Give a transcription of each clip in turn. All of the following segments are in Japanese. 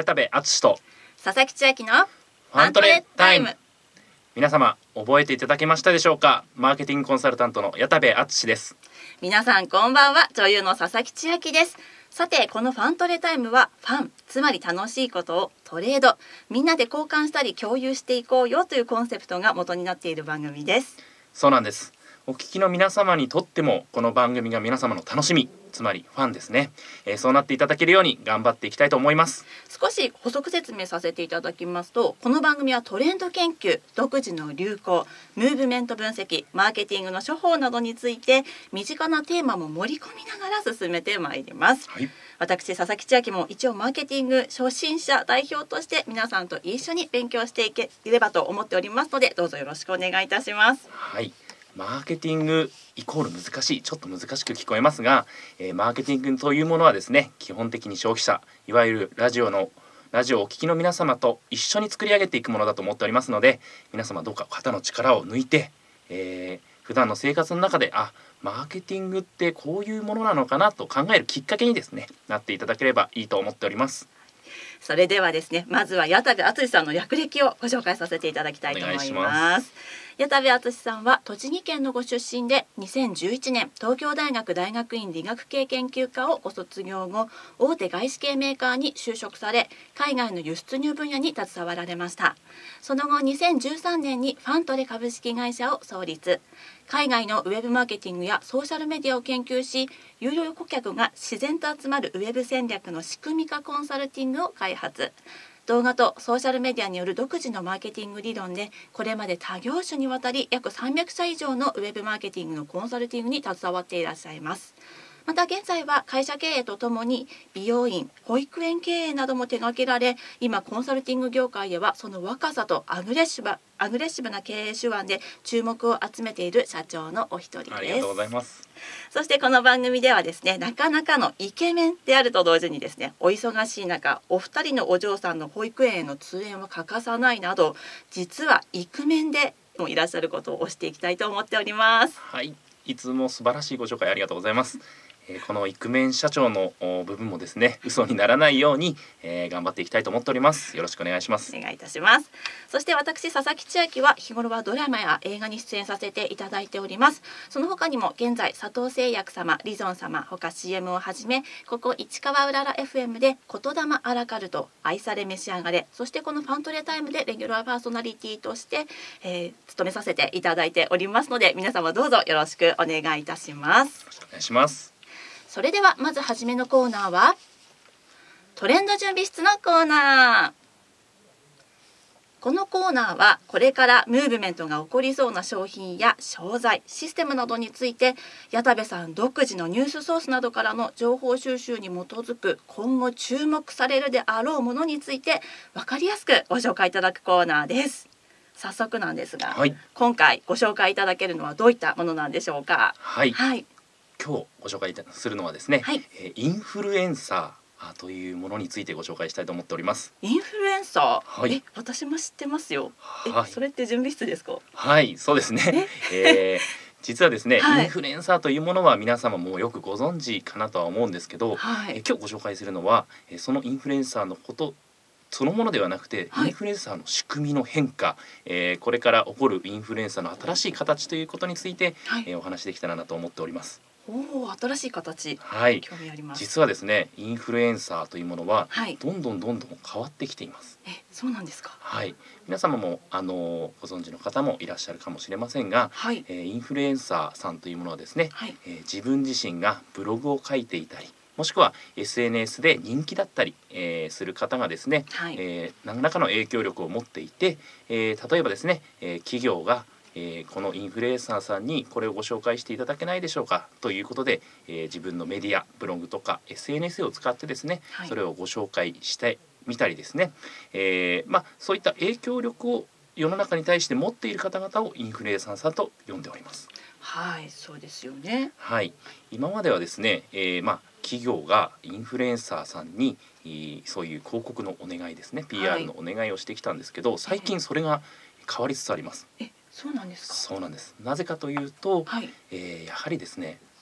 矢田部敦と佐々木千秋のファントレタイム。皆様覚えていただけましたでしょうか。マーケティングコンサルタントの矢田部敦です。 皆さんこんばんは、女優の佐々木千秋です。さて、このファントレタイムはファン、つまり楽しいことをトレード、みんなで交換したり共有していこうよというコンセプトが元になっている番組です。 そうなんです。お聞きの皆様にとってもこの番組が皆様の楽しみ、つまりファンですね、そうなっていただけるように頑張っていきたいと思います。 少し補足説明させていただきますと、この番組はトレンド研究、独自の流行、ムーブメント分析、マーケティングの処方などについて身近なテーマも盛り込みながら進めてまいります、私佐々木千秋も一応マーケティング初心者代表として皆さんと一緒に勉強していければと思っておりますので、どうぞよろしくお願いいたします。 はい、マーケティングイコール難しい、ちょっと難しく聞こえますが、マーケティングというものはですね、基本的に消費者、いわゆるラジオをお聞きの皆様と一緒に作り上げていくものだと思っておりますので、皆様どうか肩の力を抜いて、普段の生活の中でマーケティングってこういうものなのかなと考えるきっかけにですね、なっていただければいいと思っております。 それではですね、まずは矢田部敦さんの略歴をご紹介させていただきたいと思います。矢田部敦さんは栃木県のご出身で、2011年東京大学大学院理学系研究科をご卒業後、大手外資系メーカーに就職され、海外の輸出入分野に携わられました。その後2013年にファントレ株式会社を創立。海外のウェブマーケティングやソーシャルメディアを研究し、有料顧客が自然と集まるウェブ戦略の仕組み化コンサルティングを開発。動画とソーシャルメディアによる独自のマーケティング理論で、これまで多業種にわたり約300社以上のウェブマーケティングのコンサルティングに携わっていらっしゃいます。また現在は会社経営とともに美容院、保育園経営なども手掛けられ、今コンサルティング業界ではその若さとアグレッシブな経営手腕で注目を集めている社長のお一人です。 ありがとうございます。 そしてこの番組ではですね、なかなかのイケメンであると同時にですね、お忙しい中お二人のお嬢さんの保育園への通園は欠かさないなど、実はイクメンでもいらっしゃることを推していきたいと思っております。 はい、いつも素晴らしいご紹介ありがとうございます。このイクメン社長の部分もですね、嘘にならないように、頑張っていきたいと思っております。よろしくお願いします。 お願いいたします。そして私佐々木千秋は日頃はドラマや映画に出演させていただいております。その他にも現在佐藤製薬様、リゾン様、他 CM をはじめ、ここ市川うらら FM で言霊アラカルト、愛され召し上がれ、そしてこのファントレタイムでレギュラーパーソナリティとして、務めさせていただいておりますので、皆様どうぞよろしくお願いいたします。 よろしくお願いします。 それではまずはじめのコーナーはトレンド準備室のコーナー。このコーナーはこれからムーブメントが起こりそうな商品や商材、システムなどについて、矢田部さん独自のニュースソースなどからの情報収集に基づく今後注目されるであろうものについて分かりやすくご紹介いただくコーナーです。早速なんですが、今回ご紹介いただけるのはどういったものなんでしょうか。 今日ご紹介するのはですね、インフルエンサーというものについてご紹介したいと思っております。 インフルエンサー、私も知ってますよ。それって準備室ですか。 はい、そうですね。実はですね、インフルエンサーというものは皆様もよくご存知かなとは思うんですけど、今日ご紹介するのはそのインフルエンサーのことそのものではなくて、インフルエンサーの仕組みの変化、これから起こるインフルエンサーの新しい形ということについて、お話できたらなと思っております。 新しい形、興味あります。 実はですね、インフルエンサーというものは、どんどん変わってきています。 そうなんですか。 皆様もご存知の方もいらっしゃるかもしれませんが、インフルエンサーさんというものはですね、自分自身がブログを書いていたり、もしくは SNS で人気だったり、する方がですね、何らかの影響力を持っていて、例えばですね、企業がこのインフルエンサーさんにこれをご紹介していただけないでしょうかということで、自分のメディア、ブログとか SNS を使ってですね、それをご紹介してみたりですね、そういった影響力を世の中に対して持っている方々をインフルエンサーさんと呼んでおります。 そうですよね。 今まではですね、企業がインフルエンサーさんにそういう広告のお願いですね、PR のお願いをしてきたんですけど、最近それが変わりつつあります。 そうなんですか。 そうなんです。なぜかというと、やはりですね、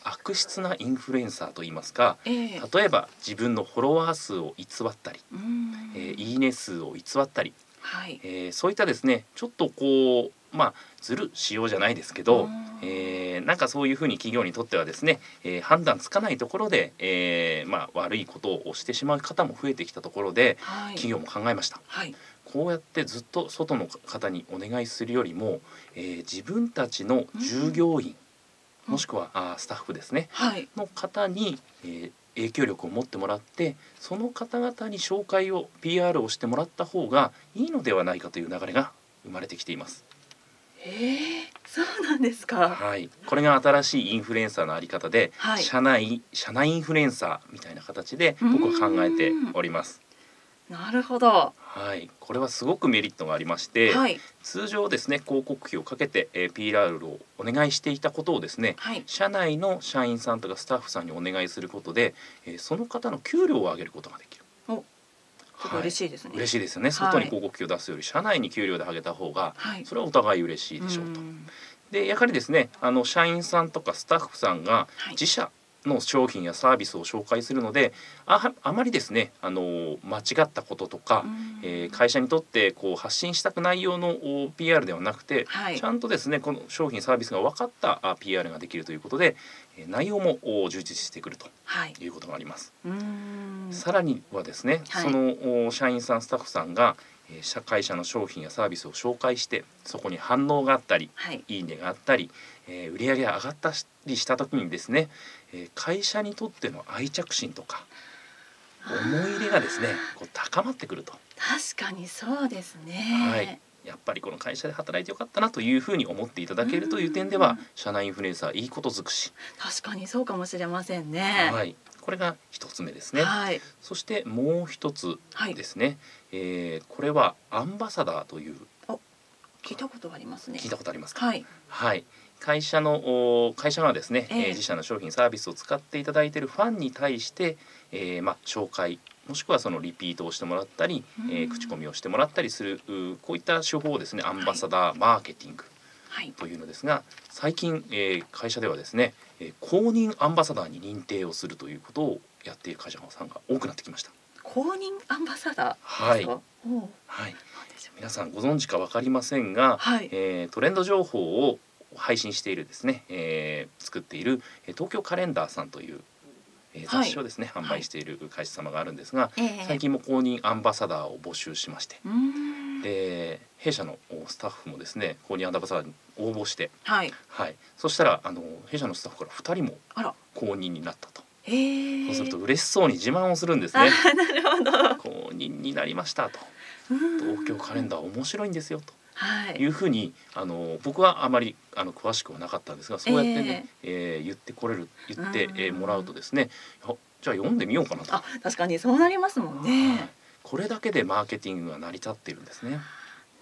悪質なインフルエンサーといいますか、例えば自分のフォロワー数を偽ったり、いいね数を偽ったり、そういったですねちょっとこうずるしようじゃないですけど、なんかそういうふうに企業にとってはですね、判断つかないところで、悪いことをしてしまう方も増えてきたところで、企業も考えました。こうやってずっと外の方にお願いするよりも、自分たちの従業員、もしくはスタッフですね、の方に、影響力を持ってもらって、その方々に紹介を PR をしてもらった方がいいのではないかという流れが生まれてきています。 そうなんですか。 これが新しいインフルエンサーのあり方で、社内インフルエンサーみたいな形で僕は考えております。 なるほど。 これはすごくメリットがありまして、通常ですね広告費をかけて、PR をお願いしていたことをですね、社内の社員さんとかスタッフさんにお願いすることで、その方の給料を上げることができる。 ちょっと嬉しいですね。 嬉しいですよね。外に広告費を出すより社内に給料で上げた方が、それはお互い嬉しいでしょうと。でやはりですね社員さんとかスタッフさんが自社の商品やサービスを紹介するので、あまりですね間違ったこととか、会社にとってこう発信したくないような PR ではなくて、ちゃんとですねこの商品サービスが分かった PR ができるということで、内容も充実してくるということがあります。さらにはですね、その社員さんスタッフさんが会社の商品やサービスを紹介して、そこに反応があったり、いいねがあったり、売り上げが上がったりした時にですね、会社にとっての愛着心とか思い入れがですねこう高まってくると。 確かにそうですね。 やっぱりこの会社で働いてよかったなというふうに思っていただけるという点では、社内インフルエンサーいいこと尽くし。 確かにそうかもしれませんね。 これが一つ目ですね。そしてもう一つですね、これはアンバサダーという、 聞いたことありますね。 聞いたことありますか。会社がですね、自社の商品サービスを使っていただいているファンに対して、紹介もしくはそのリピートをしてもらったり、口コミをしてもらったりするこういった手法をですねアンバサダーマーケティングというのですが、最近、会社ではですね、公認アンバサダーに認定をするということをやっている会社さんが多くなってきました。 公認アンバサダーですか。 皆さんご存知か分かりませんが、トレンド情報を配信しているですね、作っている東京カレンダーさんという雑誌をですね、販売している会社様があるんですが、最近も公認アンバサダーを募集しまして、で弊社のスタッフもですね公認アンバサダーに応募して、そしたら弊社のスタッフから2人も公認になったと。そうすると嬉しそうに自慢をするんですね。公認になりましたと。東京カレンダー面白いんですよと。いうふうに僕はあまり詳しくはなかったんですが、そうやってね、言ってもらうとですね、じゃあ読んでみようかなと。 確かにそうなりますもんね。 これだけでマーケティングが成り立っているんですね。 なる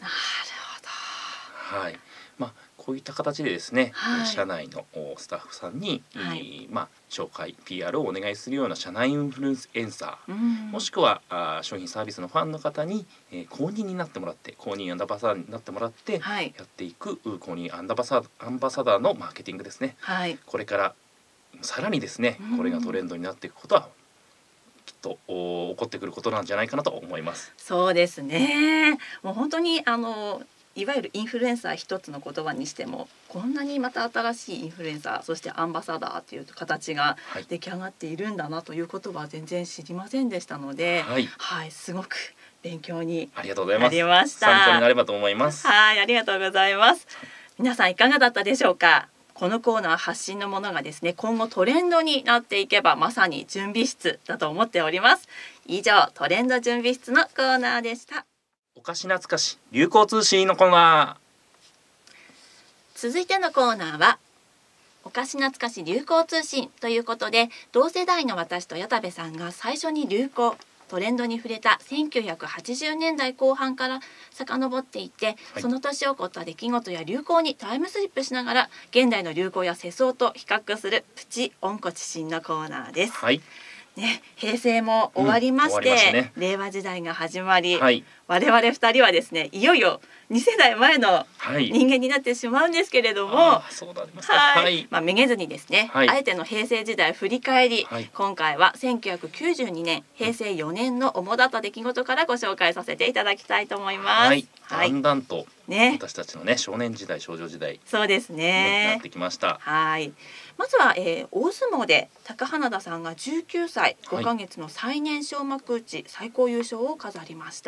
ほど。こういった形でですね、社内のスタッフさんに、紹介 PR をお願いするような社内インフルエンサー、もしくは商品サービスのファンの方に、公認になってもらって、公認アンバサダーになってもらって、やっていく公認アンバサダーのマーケティングですね。これからさらにですね、これがトレンドになっていくことはきっと起こってくることなんじゃないかなと思います。 そうですね。もう本当にいわゆるインフルエンサー一つの言葉にしても、こんなにまた新しいインフルエンサー、そしてアンバサダーという形が出来上がっているんだなということは全然知りませんでしたので、すごく勉強になりました。 参考になればと思います。 ありがとうございます。皆さんいかがだったでしょうか。このコーナー発信のものがですね、今後トレンドになっていけばまさに準備室だと思っております。以上、トレンド準備室のコーナーでした。 おかし懐かし流行通信のコーナー。続いてのコーナーはおかし懐かし流行通信ということで、同世代の私と矢田部さんが最初に流行トレンドに触れた1980年代後半から遡っていって、その年起こった出来事や流行にタイムスリップしながら現代の流行や世相と比較するプチ温故知新のコーナーです。 ね、平成も終わりまして、令和時代が始まり、我々2人はですね、いよいよ2世代前の人間になってしまうんですけれども、めげずにですね、あえての平成時代振り返り、今回は1992年平成4年の主だった出来事からご紹介させていただきたいと思います。 だんだんと私たちのね、少年時代少女時代、 そうですね、 なってきました。 まずは、大相撲で高花田さんが19歳5ヶ月の最年少幕内最高優勝を飾りました。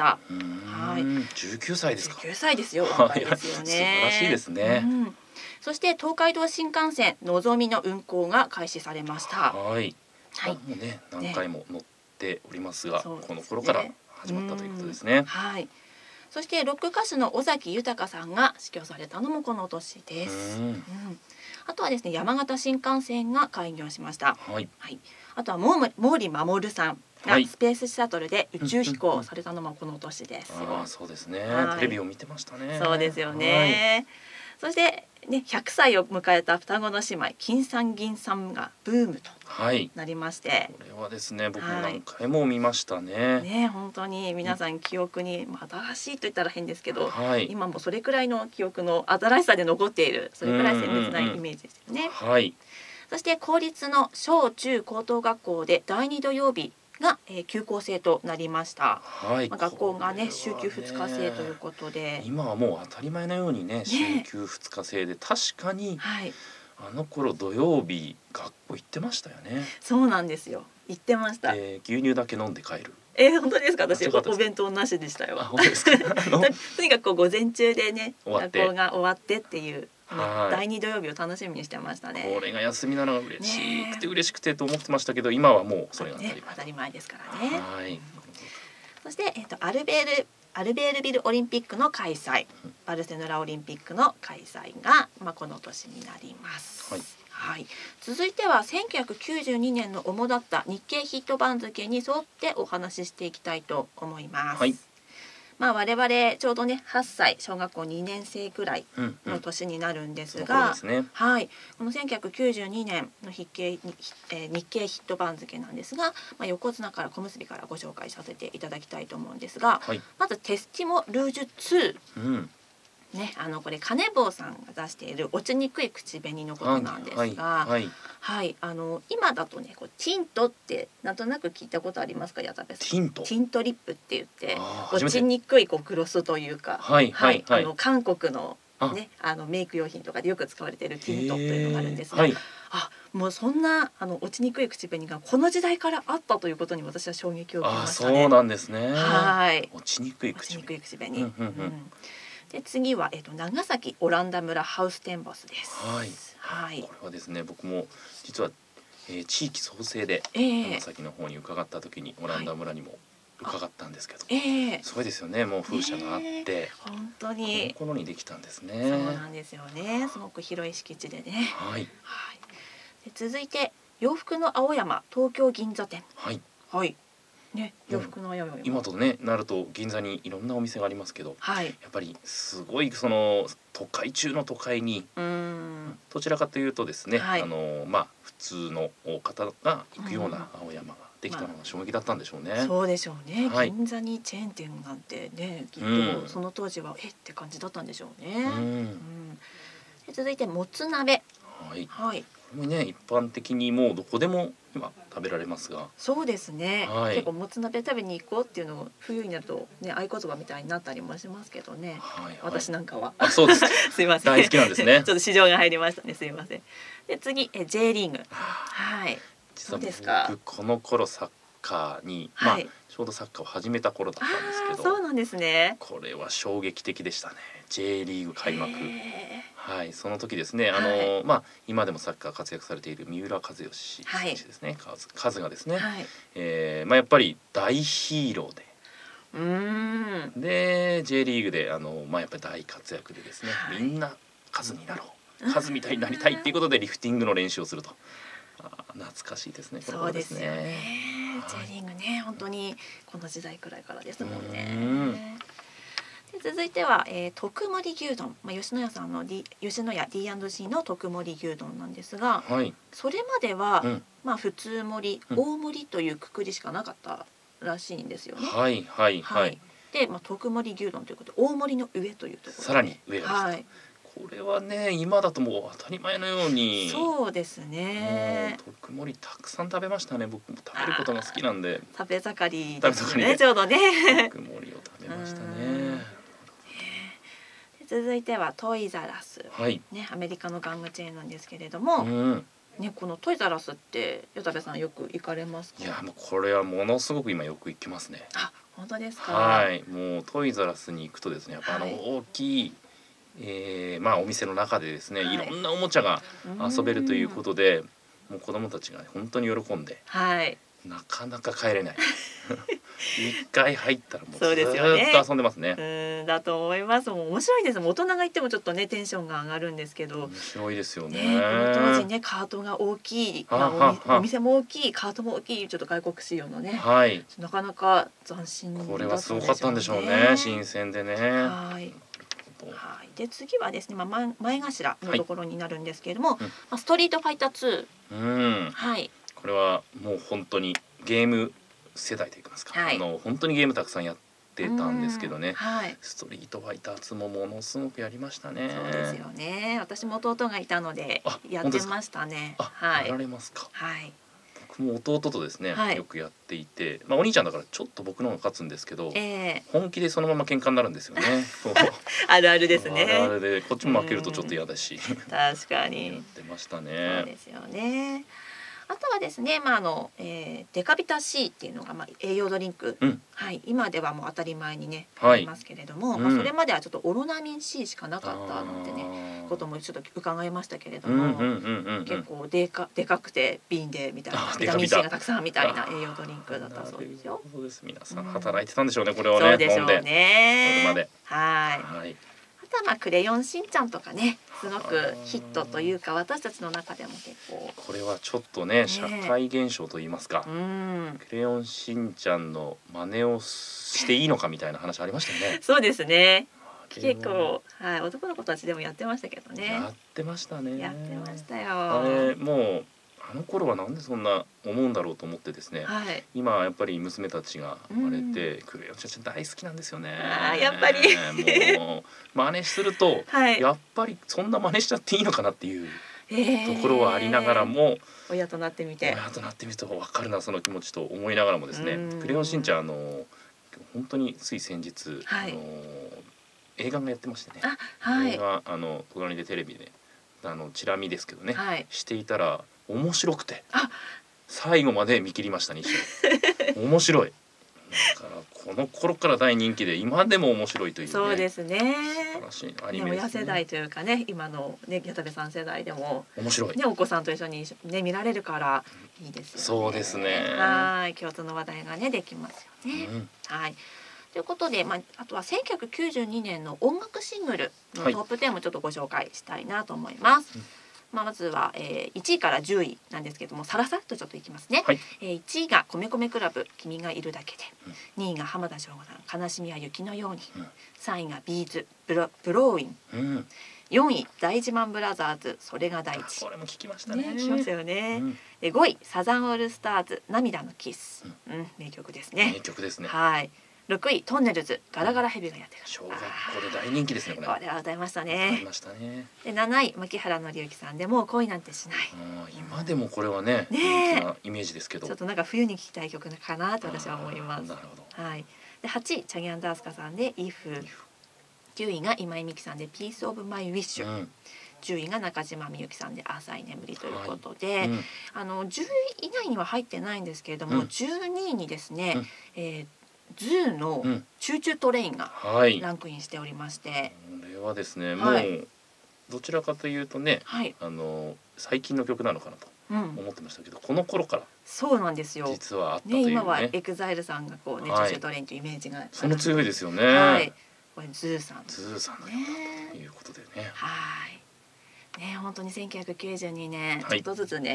19歳ですか。 19歳ですよ。若いですよね。 素晴らしいですね。 そして東海道新幹線のぞみの運行が開始されました。 もうね、何回も乗っておりますが、この頃から始まったということですね。 そしてロック歌手の尾崎豊さんが死去されたのもこの年です。あとはですね、山形新幹線が開業しました。あとは毛利衛さんがスペースシャトルで宇宙飛行されたのもこの年です。 そうですね。テレビを見てましたね。 そうですよね。そしてね、100歳を迎えた双子の姉妹金さん銀さんがブームとなりまして、 これはですね、僕も何回も見ましたね。 本当に皆さん記憶に、新しいと言ったら変ですけど、今もそれくらいの記憶の新しさで残っている、それくらい鮮烈なイメージですよね。そして公立の小中高等学校で第2土曜日が、休校制となりました。学校がね、週休2日制ということで、 今はもう当たり前のようにね、週休2日制で、確かにあの頃土曜日学校行ってましたよね。 そうなんですよ、行ってました。 牛乳だけ飲んで帰る。 本当ですか。私お弁当なしでしたよ。とにかく午前中でね、学校が終わってっていう第2土曜日を楽しみにしてましたね。 これが休みなのが嬉しくてと思ってましたけど、今はもうそれが当たり前ですからね。そして、アルベールビルオリンピックの開催、バルセロナオリンピックの開催が、この年になります。続いては1992年の主だった日経ヒット番付に沿ってお話ししていきたいと思います。我々ちょうどね8歳小学校2年生くらいの年になるんですが、この1992年の日経ヒット番付なんですが、横綱から小結からご紹介させていただきたいと思うんですが、まずテスティモルージュ2、これ金坊さんが出している落ちにくい口紅のことなんですが、今だとね、ティントってなんとなく聞いたことありますか、矢田部さん。ティントリップって言って落ちにくいグロスというか、韓国のね、メイク用品とかでよく使われているティントというのがあるんですが、もうそんな落ちにくい口紅がこの時代からあったということに私は衝撃を受けましたね。 そうなんですね。落ちにくい口紅。で次は、長崎オランダ村ハウステンボスです。 これはですね、僕も実は、地域創生で長崎の方に伺った時にオランダ村にも伺ったんですけど、すごいですよね。もう風車があって、 本当にこの頃にできたんですね。 そうなんですよね。すごく広い敷地でね。で続いて洋服の青山東京銀座店。洋服の青山、 今とねなると銀座にいろんなお店がありますけど、やっぱりすごいその都会中の都会に、どちらかというとですね、普通の方が行くような青山ができたのが衝撃だったんでしょうね。 そうでしょうね。銀座にチェーン店なんてね、きっとその当時はって感じだったんでしょうね。で続いてもつ鍋。これもね、一般的にもうどこでも今食べられますが、そうですね、結構もつ鍋食べに行こうっていうのを冬になるとね、合言葉みたいになったりもしますけどね。私なんかはそうですか。 すいません、 大好きなんですね。 ちょっと市場が入りましたね、すいません。で次J リーグ。 実は僕この頃サッカーに、ちょうどサッカーを始めた頃だったんですけど、 そうなんですね。 これは衝撃的でしたね。J リーグ開幕。その時ですね、今でもサッカー活躍されている三浦知良選手ですね、カズがですね、やっぱり大ヒーローで、J リーグでやっぱり大活躍でですね、みんなカズになろう、カズみたいになりたいっていうことでリフティングの練習をすると。懐かしいですね。 そうですよね。J リーグね、本当にこの時代くらいからですもんね。で続いては、特盛牛丼、吉野家さんの、吉野家 D&C の特盛牛丼なんですが、 はい、 それまでは、普通盛り、 うん大盛りというくくりしかなかったらしいんですよね。 はいはいはい。 で、特盛牛丼ということで大盛りの上というところで、 さらに上がですか。 はい、 これはね、今だともう当たり前のように、 そうですもうね。 特盛りたくさん食べましたね。僕も食べることが好きなんで。 食べ盛りですね、 食べ盛りでちょうどね。 特盛りを食べましたね。 続いてはトイザらス、 はい、 ね、アメリカの玩具チェーンなんですけれども、ね、このトイザらスって与田部さんよく行かれますか？ いや、もうこれはものすごく今よく行きますね。 あ、本当ですか？ はい、もうトイザらスに行くとですね、やっぱはい大きい、お店の中でですね、 はいいろんなおもちゃが遊べるということで、もう子供たちが本当に喜んで、 はい、 なかなか帰れない。一回入ったらもうずそうですよね。 ーっと遊んでますね。 だと思います。もう面白いです。もう大人が行ってもちょっとねテンションが上がるんですけど、 面白いですよね。 ね、この当時ねカートが大きい、お店も大きい、カートも大きい、ちょっと外国仕様のね、 はい、 なかなか斬新だったんでしょうね。 これはすごかったんでしょうね。新鮮でね。 はい。はい、で次はですね、前頭のところになるんですけれども、ストリートファイター2、はい、 これはもう本当にゲーム世代といいますか、 はい、 本当にゲームたくさんやってたんですけどね、 はい、 ストリートファイター2もものすごくやりましたね。 そうですよね。私も弟がいたのでやってましたね。 はい、やられますか？ はい、 僕も弟とですね、 はい、 よくやっていて、お兄ちゃんだからちょっと僕の方が勝つんですけど、本気でそのまま喧嘩になるんですよね。 あるあるですね。 あるあるで、こっちも負けるとちょっと嫌だし。 確かに。 やってましたね。 そうですよね。あとはですね、デカビタ C っていうのが栄養ドリンク、はい、今ではもう当たり前にねありますけれども、それまではちょっとオロナミン C しかなかったなんてねこともちょっと伺いましたけれども、結構でかくて瓶でみたいな、ビタミン C がたくさんみたいな栄養ドリンクだったそうですよ。 そうです。皆さん働いてたんでしょうね、これはね。 そうでしょうね。 飲んで。 はい。あとはクレヨンしんちゃんとかね、すごくヒットというか私たちの中でも結構これはちょっとね社会現象と言いますか、クレヨンしんちゃんの真似をしていいのかみたいな話ありましたよね。 そうですね。結構、はい、男の子たちでもやってましたけどね。 やってましたね。 やってましたよ。 あれもうあの頃はなんでそんな思うんだろうと思ってですね、今やっぱり娘たちが生まれて、クレヨンしんちゃん大好きなんですよね。 やっぱりもう真似すると、やっぱりそんな真似しちゃっていいのかなっていうところはありながらも、 親となってみてと分かるなその気持ちと思いながらもですね、クレヨンしんちゃん本当につい先日、映画がやってましてね、映画隣でテレビでチラ見ですけどね、していたら面白くて最後まで見切りましたね。面白い。だからこの頃から大人気で今でも面白いというね。 そうですね。 素晴らしいアニメですね。 親世代というかね、今のね矢田部さん世代でも面白いね、お子さんと一緒にね見られるからいいですよね。 そうですね。 はい、共通の話題がねできますよね。はい。ということで、あとは1992年の音楽シングルのトップ10もちょっとご紹介したいなと思います。まずは、1位から10位なんですけども、さらさっとちょっといきますね。1位が米米クラブ君がいるだけで、2位が浜田省吾さん悲しみは雪のように、3位がビーズブローイン、4位大自慢ブラザーズそれが大事。 これも聞きましたね。 聞きましたよね。で5位サザンオールスターズ涙のキス、名曲ですね。 名曲ですね。 はい。6位トンネルズガラガラヘビがやってる。 小学校で大人気ですね。これは歌いましたね。 歌いましたね。 で7位牧原紀之さんでもう恋なんてしない。 今でもこれはね人気なイメージですけど、 ちょっとなんか冬に聴きたい曲かなと私は思います。 なるほど。 はい。で8位チャギアンダースカさんで If。9位が今井美樹さんで Piece of My Wish。10位が中島みゆきさんで浅い眠りということで、10位以内には入ってないんですけれども、12位にですね、ズーのチューチュートレインがランクインしておりまして、 これはですね、もうどちらかというとね、最近の曲なのかなと思ってましたけど、この頃からそうなんですよ。 実はあったというね。 今はエグザイルさんがこうね、チューチュートレインというイメージがその強いですよね。 これズーさんのということでね。 はい。ね、本当に1992年ちょっとずつね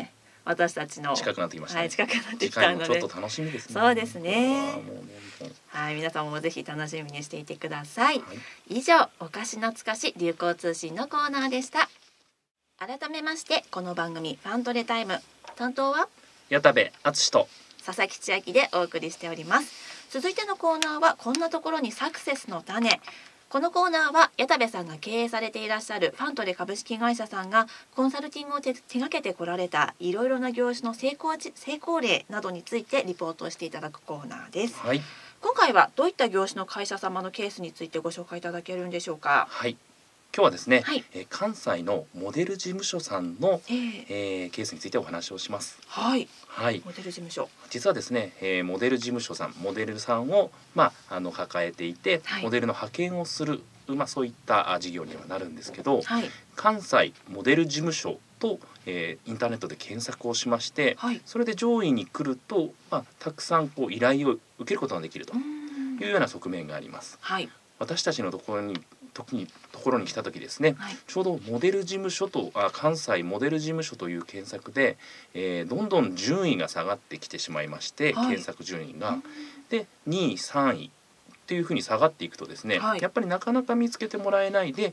私たちの近くなってきましたね。 はい、近くなってきたので、 次回もちょっと楽しみですね。 そうですね。 もうねはい、皆さんもぜひ楽しみにしていてください。 はい、 以上、お菓子懐かし流行通信のコーナーでした。改めまして、この番組ファントレタイム、担当は矢田部敦と佐々木千秋でお送りしております。続いてのコーナーはこんなところにサクセスの種。このコーナーは矢田部さんが経営されていらっしゃるファントレ株式会社さんがコンサルティングを手掛けてこられたいろいろな業種の成功例などについてリポートをしていただくコーナーです。 はい、 今回はどういった業種の会社様のケースについてご紹介いただけるんでしょうか。 はい、今日はですね、 はい、 関西のモデル事務所さんの、ケースについてお話をします。 はい、 はい、 モデル事務所、 実はですね、モデル事務所さん、モデルさんを、抱えていて、 はい、 モデルの派遣をする、そういった事業にはなるんですけど、 はい、 関西モデル事務所と、インターネットで検索をしまして、 はい、 それで上位に来ると、たくさん依頼を受けることができるというような側面があります。 はい、 私たちのところに来た時ですね、 はい、 ちょうどモデル事務所と関西モデル事務所という検索で、どんどん順位が下がってきてしまいまして、はい、検索順位がで2位3位っていうふうに下がっていくとですね、はい、やっぱりなかなか見つけてもらえないで、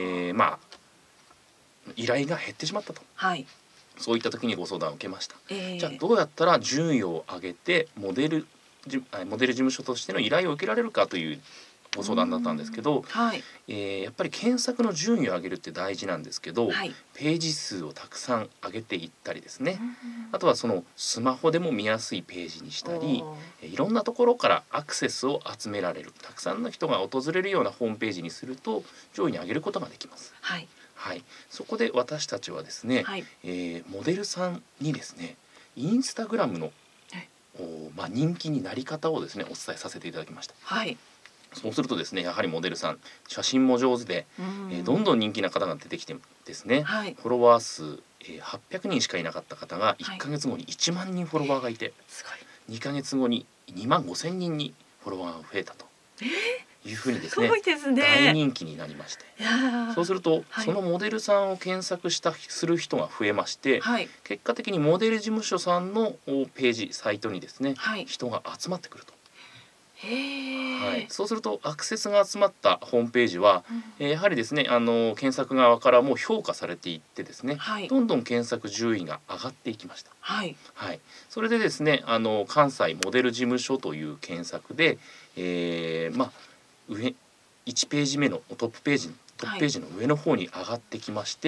依頼が減ってしまったと、はい、そういった時にご相談を受けました。じゃあどうやったら順位を上げてモデル事務所としての依頼を受けられるかというご相談だったんですけど、はい、やっぱり検索の順位を上げるって大事なんですけど、はい、ページ数をたくさん上げていったりですね、あとはそのスマホでも見やすいページにしたり、いろんなところからアクセスを集められる、たくさんの人が訪れるようなホームページにすると上位に上げることができます。はいはい、そこで私たちはですね、はい、モデルさんにですねインスタグラムの、人気になり方をですねお伝えさせていただきました。はい、そうするとですね、やはりモデルさん写真も上手で、どんどん人気な方が出てきてですね、はい、フォロワー数、800人しかいなかった方が1ヶ月後に1万人フォロワーがいて、すごい2ヶ月後に2万5千人にフォロワーが増えたというふうにですね、大人気になりまして、そうすると、はい、そのモデルさんを検索する人が増えまして、はい、結果的にモデル事務所さんのページサイトにですね、はい、人が集まってくると。はい、そうするとアクセスが集まったホームページは、やはりですね検索側からも評価されていってですね、はい、どんどん検索順位が上がっていきました。はいはい、それでですね関西モデル事務所という検索で、1ページ目のトップページの上の方に上がってきまして、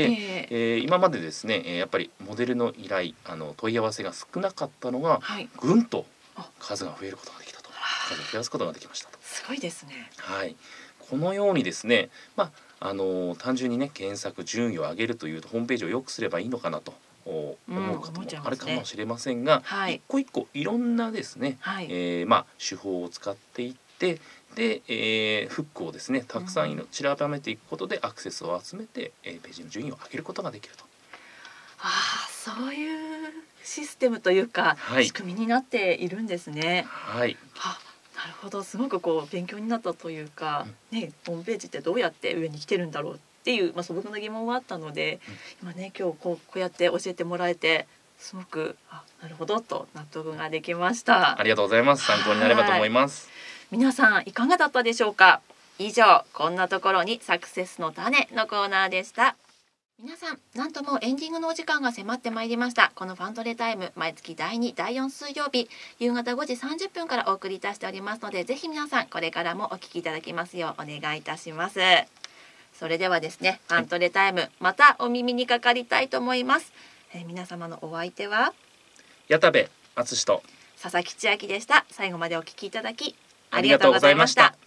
今までですねやっぱりモデルの依頼問い合わせが少なかったのが、はい、ぐんと数が増えることができたと。数を増やすことができましたと。 すごいですね。 はい、このようにですね、単純にね検索順位を上げるというとホームページを良くすればいいのかなと思う方もあるかもしれませんが、一個一個いろんなですね、手法を使っていってで、フックをですねたくさん散らばめていくことでアクセスを集めて、ページの順位を上げることができると。 そういうシステムというか、仕組みになっているんですね。はい。なるほど、すごく勉強になったというか、ホームページってどうやって上に来てるんだろうっていう、素朴な疑問はあったので、今ね今日こうやって教えてもらえてすごくなるほどと納得ができました。 ありがとうございます。参考になればと思います。 皆さんいかがだったでしょうか。以上、こんなところにサクセスの種のコーナーでした。皆さん、なんともエンディングのお時間が迫ってまいりました。このファントレタイム、毎月第2、第4水曜日、夕方5時30分からお送りいたしておりますので、ぜひ皆さん、これからもお聞きいただきますようお願いいたします。それではですね、ファントレタイム、またお耳にかかりたいと思います。皆様のお相手は、 矢田部敦と佐々木千秋でした。最後までお聞きいただき、ありがとうございました。